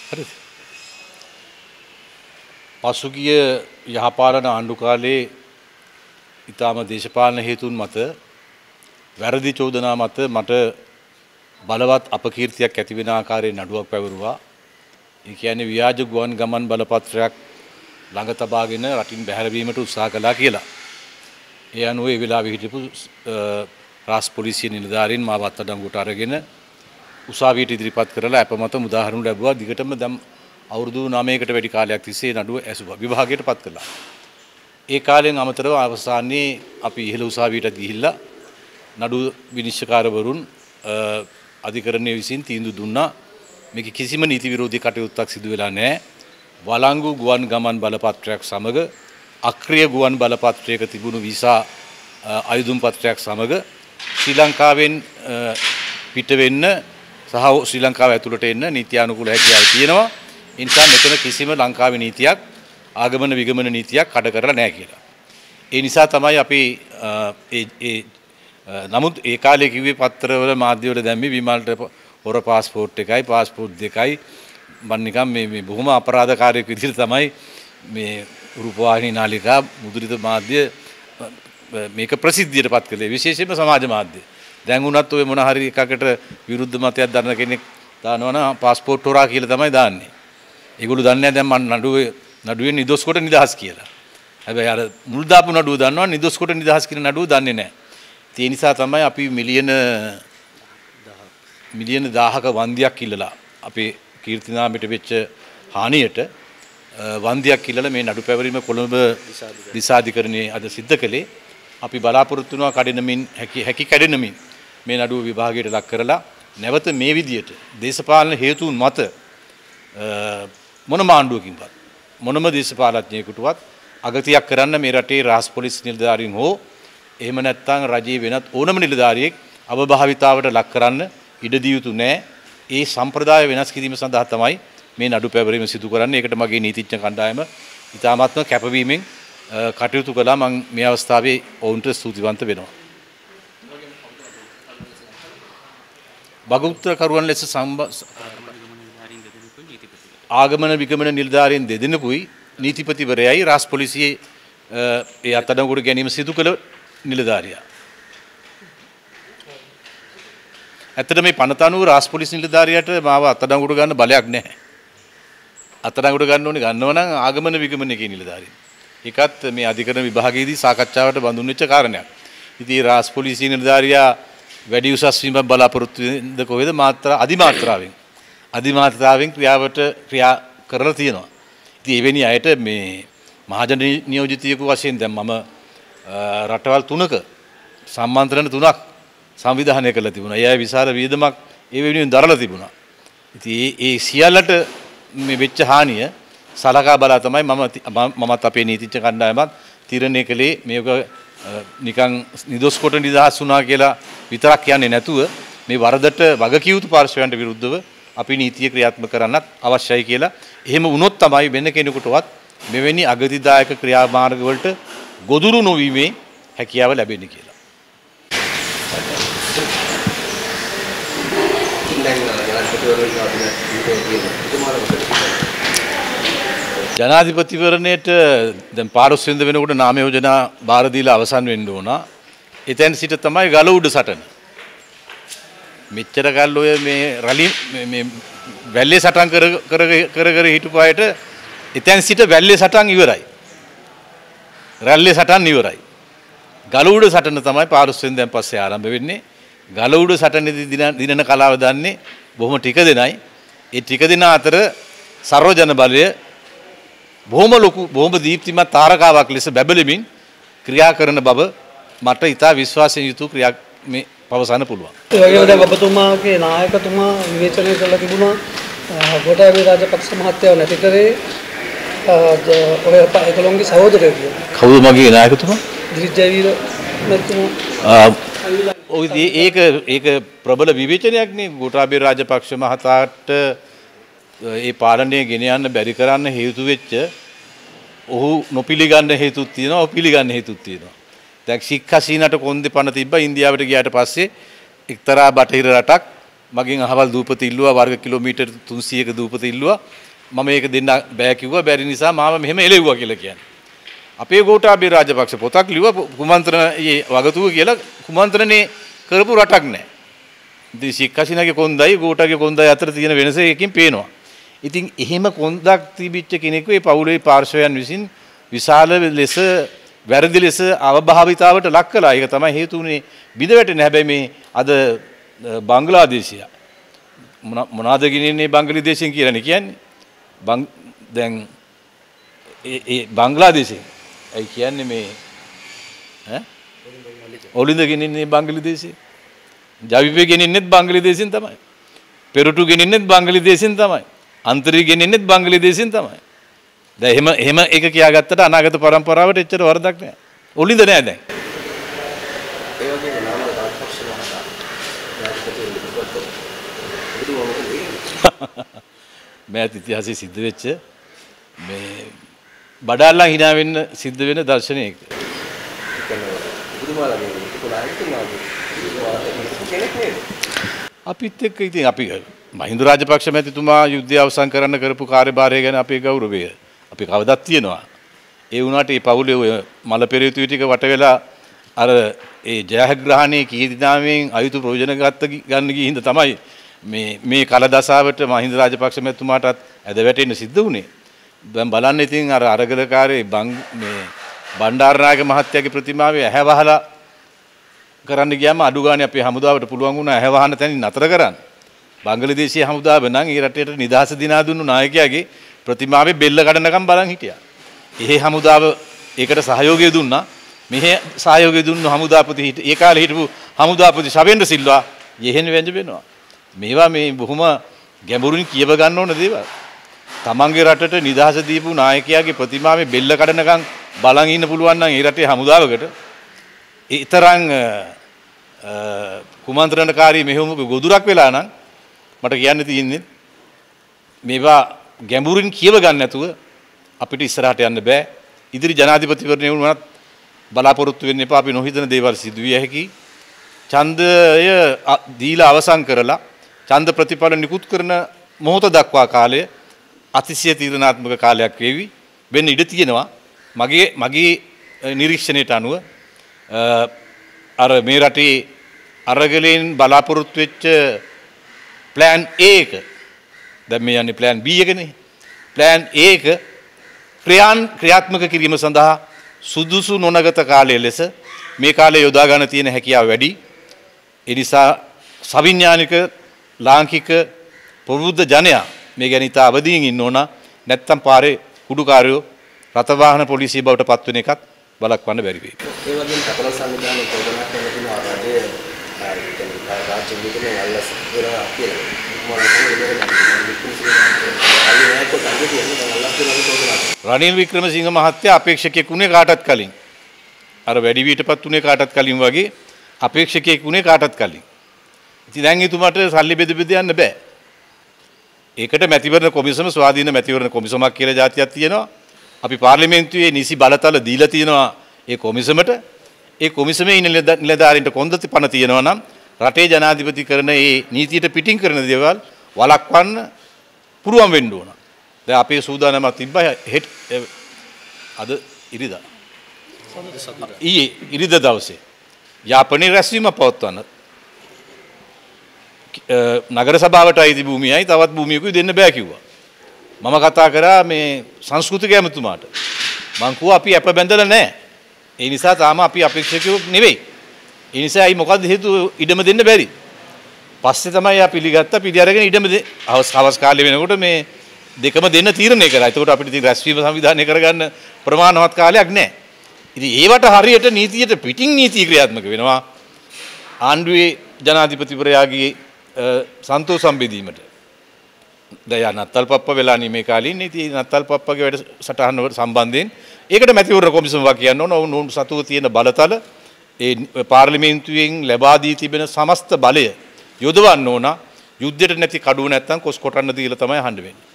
හරිද? පසුගිය යහපාලන ආණ්ඩු කාලේ ඊටාම දේශපාලන හේතුන් මත වැරදි චෝදනා මත මට බලවත් අපකීර්තියක් ඇති වෙන ආකාරයේ නඩුවක් පැවරුවා. ඒ කියන්නේ ව්‍යාජ ගුවන් ගමන් බලපත්‍රයක් ළඟ තබාගෙන රටින් බැහැරවීමට උත්සාහ කළා කියලා. ඒ අනුව ඒ වෙලාවේ හිටපු රාජ් පොලිසිය නිලධාරීන් මාව අත්අඩංගුවට අරගෙන උසාවියට ඉදිරිපත් කරලා අපමත මුදාහරිනු ලැබුවා. දිගටම දැන් අවුරුදු 9කට වැඩි කාලයක් තිස්සේ නඩුව ඇසුවා. විභාගයට පත් කළා. ඒ කාලයෙන් අමතරව අවසානයේ අපි ඉහළ උසාවියට ගිහිල්ලා නඩු විනිශ්චයකාරවරුන් අධිකරණය විසින් තීන්දුව දුන්නා. මේක කිසිම නීති විරෝධී කටයුත්තක් සිදු වෙලා නැහැ. වළංගු ගුවන් ගමන් බලපත්‍රයක් සමග අක්‍රිය ගුවන් බලපත්‍රයක තිබුණු වීසා අයදුම් පත්‍රයක් සමග ශ්‍රී ලංකාවෙන් පිට වෙන්න සහ ශ්‍රී ලංකාව ඇතුළට එන්න නීත්‍යානුකූල හැකියාව තියෙනවා. ඒ නිසා මෙතන කිසිම ලංකාවේ නීතියක් ආගමන විගමන නීතියක් කඩ කරලා නැහැ කියලා. ඒ නිසා තමයි අපි නමුත් ඒ කාලේ කිව්වේ පත්‍රවල මාධ්‍යවල දැම්මේ විමල්ට හොර පාස්පෝර්ට් එකයි පාස්පෝර්ට් දෙකයි මම නිකන් මේ බොහොම අපරාධකාරයෙක් විදිහට තමයි මේ රූපවාහිනී නාලිකා මුද්‍රිත මාධ්‍ය මේක ප්‍රසිද්ධියට පත් කළේ විශේෂයෙන්ම සමාජ මාධ්‍ය. දැන් උනත් ඔය මොන හරි එකකට විරුද්ධ මතයක් දරන කෙනෙක් දානවනම් පාස්පෝර්ට් හොරා කියලා තමයි දාන්නේ. ඒගොල්ලෝ දන්නේ නැහැ දැන් මම නඩුවෙන් නිදොස් කොට නිදහස් කියලා. හැබැයි අර මුල් දාපු නඩුව දන්නවා නිදොස් කොට නිදහස් කියන නඩුව දන්නේ නැහැ. ඒ නිසා තමයි අපි මිලියන 1000ක වන්දියක් ඉල්ලලා අපේ කීර්තිනාමයට වෙච්ච හානියට වන්දියක් ඉල්ලලා මේ නඩු පැවරීම කොළඹ දිසාධිකරණයේ අද සිද්ධ කළේ. අපි බලාපොරොත්තු වෙනවා කඩිනමින් හැකි කැඩෙනමින් මේ නඩුව විභාගයට ලක් කරලා නැවත මේ විදියට දේශපාලන හේතුන් මත මොනම ආණ්ඩුවකින්වත් මොනම දේශපාලඥයෙකුටවත් අගතියක් කරන්න මේ රටේ රාජ් පොලිස් නිලධාරීන් හෝ එහෙම නැත්නම් රජයේ වෙනත් ඕනම නිලධාරියෙක් අවභාවිතාවට ලක් කරන්න ඉඩ දිය යුතු නැහැ. ඒ සම්ප්‍රදාය වෙනස් කිරීම සඳහා තමයි මේ නඩු පැවරීම සිදු කරන්නේ. ඒකට මගේ නීතිඥ කණ්ඩායම ඉතාමත්ම කැපවීමෙන් කටයුතු කළා. මම මේ අවස්ථාවේ ඔවුන්ට ස්තුතිවන්ත වෙනවා. භගුත්‍ර කරුවන් ලෙස ආගමන විගමන නිලධාරීන් දෙදෙනෙකුයි නීතිපතිවරයයි රාජ් පොලිසියේ ඒ අත්අඩංගුවට ගැනීම සිදු කළ නිලධාරියා. ඇත්තට මේ පනත අනුව රාජ් පොලිස් නිලධාරියාට මාව අත්අඩංගුවට ගන්න බලයක් නැහැ. අත්අඩංගුවට ගන්න ඕනේ ගන්නව නම් ආගමන විගමන එකේ නිලධාරීන්. ඒකත් මේ අධිකරණ විභාගයේදී සාකච්ඡාවට බඳුන් වෙච්ච කාරණයක්. ඉතින් රාජ් පොලිස් නිලධාරියා වැඩි උසස් වීමක් බලාපොරොත්තු වෙනද කොහෙද අධිමාත්‍රාවෙන් ක්‍රියා කරලා තියෙනවා. ඉතින් එවැනි අයට මේ මහජන නියෝජිතයෙකු වශයෙන් දැන් මම රටවල් 3ක සම්මන්ත්‍රණ 3ක් සංවිධානය කරලා තිබුණා. ඒ අය විශාල වියදමක් ඒ වෙනුවෙන් දරලා තිබුණා. ඉතින් ඒ සියල්ලට මේ වෙච්ච හානිය සලකා බලා තමයි මමත් අපේ නීතිඥ කණ්ඩායමත් තීරණය කළේ මේක නිකන් නිදොස් කොට නිදහස් වුණා කියලා විතරක් කියන්නේ නැතුව මේ වරදට වගකිය යුතු පාර්ශවයන්ට විරුද්ධව අපි නීතිය ක්‍රියාත්මක කරන්නත් අවශ්‍යයි කියලා. එහෙම වුණොත් තමයි වෙන කෙනෙකුටවත් මෙවැනි අගතිදායක ක්‍රියාමාර්ග වලට ගොදුරු නොවීමේ හැකියාව ලැබෙන්නේ කියලා. ජනාධිපතිවරණයට දැන් පාරොස්වෙන්ද වෙනකොට නාම යෝජනා බාර දීලා අවසන් වෙන්න ඕන. එතෙන් සිට තමයි ගල උඩ සටන. මෙච්චර කල් ඔය මේ රැලි මේ වැල්ලේ සටන් කර හිටපු අයට එතෙන් සිට වැල්ලේ සටන් ඉවරයි. රැල්ලේ සටන් ඉවරයි. ගල උඩ සටන තමයි පාරොස්වෙන්දෙන් පස්සේ ආරම්භ වෙන්නේ. ගල උඩ සටනේදී දිනන කලාව දන්නේ බොහොම ටික දෙනයි. ඒ ටික දෙන අතර සර්වජන බලය බොහොම ලොකු බොහොම දීප්තිමත් තාරකාවක් ලෙස බැබලෙමින් ක්‍රියා කරන බව මට ඉතා විශ්වාසයෙන් යුතු ක්‍රියා මේ පවසන්න පුළුවන්. ඒ වගේම දැන් ඔබතුමාගේ නායකතුමා විවේචනය කළා තිබුණා ගෝඨාභය රාජපක්ෂ මහත්තයව නැති කරේ ඔය ඒගොල්ලෝගේ සහෝදරයෝ කියලා. කවුද මගේ නායකතුමා? දිලිත් ජයවීර මහත්මයා. ඒක ප්‍රබල විවේචනයක් නේ. ගෝඨාභය රාජපක්ෂ මහතාට ඒ පාලනය ගෙන යන්න බැරි කරන්න හේතු වෙච්ච ඔහු නොපිළිගන්න හේතුත් තියෙනවා. ඔහු පිළිගන්න හේතුත් තියෙනවා. දැන් ශික් හසීනට කොන්දේ පණ තිබ්බා ඉන්දියාවට ගියාට පස්සේ එක්තරා බටහිර රටක් මගෙන් අහවල් දූපත ඉල්ලුවා වර්ග කිලෝමීටර් 300ක දූපත ඉල්ලුවා. මම ඒක දෙන්න බෑ කිව්වා. බැරි නිසා මාව මෙහෙම එළෙව්වා කියලා කියන්නේ. අපේ ගෝඨාභය රාජපක්ෂ පොතක් ලිව්වා කුමන්ත්‍රණයේ වගතුව කියලා කුමන්ත්‍රණේ කරපු රටක් නැහැ. ඉතින් ශේඛ් හසීනාගේ කොන්දයි ගෝඨාගේ කොන්දයි අතර තියෙන වෙනස එකකින් පේනවා. ඉතින් එහෙම කොන්දක් තිබිච්ච කෙනෙකු ඒ පවුලේ පාර්ශවයන් විසින් විශාල ලෙස වැරදි ලෙස අවභාවිතාවට ලක් කළා. ඒක තමයි හේතු වුනේ බිඳ වැටෙන්නේ. හැබැයි මේ අද බංග්ලාදේශය මොනවාද ගිනින්නේ බංග්ලාදේශයෙන් කියලානේ කියන්නේ. දැන් ඒ බංග්ලාදේශයෙන් ඒ කියන්නේ මේ ඔලින්ද ගෙනින්නේ බංග්ලාදේශේ. ජවිපේ ගෙනින්නෙත් බංග්ලාදේශෙන් තමයි. පෙරටු ගෙනින්නෙත් බංග්ලාදේශෙන් තමයි. අන්තරී ගෙනින්නෙත් බංග්ලාදේශෙන් තමයි. දැන් එහෙම එක කියාගත්තට අනාගත පරම්පරාවට එච්චර වරදක් නෑ. ඔලින්ද නෑ දැන්. ඒ වගේම නාම රාජපක්ෂ මහතා මෑත ඉතිහාසයේ සිද්ධ වෙච්ච මේ බඩාල්ලා hina වෙන්න සිද්ධ වෙන දර්ශනයක. අපිත් එක්ක ඉතින් අපි මහින්ද රාජපක්ෂ මැතිතුමා යුද්ධය අවසන් කරන්න කරපු කාර්යභාරය ගැන අපේ ගෞරවය අපි කවදත් තියෙනවා. ඒ වුණාට මේ පවුලේ ඔය මල පෙරේතු ටික වට වෙලා අර ඒ ජයග්‍රහණයේ කීර්තිනාමයෙන් අයුතු ප්‍රයෝජන ගන්න ගිහින් තමයි මේ කලදසාවට මහින්ද රාජපක්ෂ මැතිතුමාටත් ඇද වැටෙන්න සිද්ධ වුණේ. දැන් බලන්න ඉතින් අර අරගලකාරී මේ බණ්ඩාරනායක මහත්තයාගේ ප්‍රතිමාවේ ඇහැ වහලා කරන්න ගියාම අඩු ගානේ අපේ හමුදාවට පුළුවන් වුණා ඇහැ වහන තැනින් නතර කරන්න. බංග්ලාදේශීය හමුදාව නම් ඒ රටේට නිදහස දිනා දුන්නු නායකයාගේ ප්‍රතිමාවේ බෙල්ල කඩනකම් බලන් හිටියා. එහෙ හමුදාව ඒකට සහයෝගය දුන්නා. මෙහෙ සහයෝගය දුන්නු හමුදාපති ඒ කාලේ හිටපු හමුදාපති ශවේන්ද්‍ර සිල්වා යෙහෙන් වැඳ වෙනවා. මේවා මේ බොහොම ගැඹුරින් කියව ගන්න ඕන දේවල්. තමන්ගේ රටට නිදහස දීපු නායකයාගේ ප්‍රතිමාවේ බෙල්ල කඩනකම් බලන් ඉන්න පුළුවන් නම් ඒ රටේ හමුදාවකට ඊතරම් කුමන්ත්‍රණකාරී මෙහෙම ගොදුරක් වෙලා නම් මට කියන්න තියෙන්නේ මේවා ගැඹුරින් කියව ගන්න නැතුව අපිට ඉස්සරහට යන්න බෑ. ඉදිරි ජනාධිපතිවරණය වුණත් බලාපොරොත්තු වෙන්න එපා. අපි නොහිතන දේවල් සිදු විය හැකි. ඡන්දය දීලා අවසන් කරලා ඡන්ද ප්‍රතිඵල නිකුත් කරන මොහොත දක්වා කාලය අතිශය තීරණාත්මක කාලයක් වේවි. වෙන්න ඉඩ තියෙනවා. මගේ නිරීක්ෂණයට අනුව අර මේ රටේ අරගලෙන් බලාපොරොත්තු වෙච්ච plan A එක දැන් මේ යන්නේ plan B එකනේ. plan A එක ක්‍රියාත්මක කිරීම සඳහා සුදුසු නොනගත කාලය ලෙස මේ කාලේ යොදා ගන්න තියෙන හැකියාව වැඩි. ඒ නිසා සවිඥානික ලාංකික ප්‍රබුද්ධ ජනයා මේ ගැන ඉතා අවදීන් ඉන්න ඕන. නැත්තම් පාරේ කුඩුකාරයෝ රථවාහන පොලිසිය බවට පත් වෙන එකත් බලක්වන්න බැරි වෙයි. ඒ වගේම කපල සංවිධානයේ චෝදනා කරන තියෙනවා රජයේ රාජ්‍ය විදුලිය අල්ලස් කරනවා කියලා. රනිල් වික්‍රමසිංහ මහත්තයා අපේක්ෂකයෙක් වුණේ කාටත් කලින්. අර වැඩි වියටපත් වුණේ කාටත් කලින් වගේ අපේක්ෂකයෙක් වුණේ කාටත් කලින්. ඉතින් දැන් එතුමාට සල්ලි බෙද බෙද යන්න බෑ. ඒකට මැතිවරණ කොමිසම ස්වාධීන මැතිවරණ කොමිසමක් කියලා જાතියක් තියෙනවා. අපි පාර්ලිමේන්තුවේ නිසි බලතල දීලා තියෙනවා ඒ කොමිසමට. ඒ කොමිසමේ ඉන්න නිලධාරීන්ට කොන්දති පණ තියෙනවා නම් රටේ ජනාධිපති කරන ඒ නීතියට පිටින් කරන දේවල් වළක්වන්න පුරුවන් වෙන්න ඕන. දැන් අපේ සූදානමක් තිබ්බා අද ඉරිදා. ඊයේ ඉරිදා දවසේ යාපනයේ රැස්වීමක් පවත්වන්න නගර සභාවට අයිති භූමියයි තවත් භූමියකුයි දෙන්න බෑ කිව්වා. මම කතා කරා මේ සංස්කෘතික ඇමතුමාට. මං කිව්වා අපි අප බැඳලා නැහැ. ඒ නිසා තාම අපි අපේක්ෂකයෝ නෙවෙයි. ඒ නිසා අයි මොකද්ද හේතුව ඉඩම දෙන්න බැරි. පස්සේ තමයි යා පිළිගත්තා. පිළි අරගෙන ඉඩම හවස් කාලේ වෙනකොට මේ දෙකම දෙන්න තීරණය කරා. ඒකට අපිට ඉතින් රැස්වීම සංවිධානය කරගන්න ප්‍රමාණවත් කාලයක් නැහැ. ඉතින් ඒවට හරියට නීතියට පිටින් නීති ක්‍රියාත්මක වෙනවා. ආණ්ඩුවේ ජනාධිපතිවරයාගේ සන්තෝෂ සම්බෙදීමට. දැන් නත්තල් පප්ප වෙලා මේ කාලේ ඉතින් නත්තල් පප්පගේ වැඩ සටහන සම්බන්ධයෙන් ඒකට මැතිවරණ කොමිසමක් කියන්න ඕන. ඔවුන් සතුව තියෙන බලතල ඒ පාර්ලිමේන්තුවෙන් ලැබා දී තිබෙන සමස්ත බලය යොදවන්න ඕන. යුද්ධයට නැති කඩුව නැත්තම් කොස් කොටන්න දීලා තමයි අහන්න වෙන්නේ.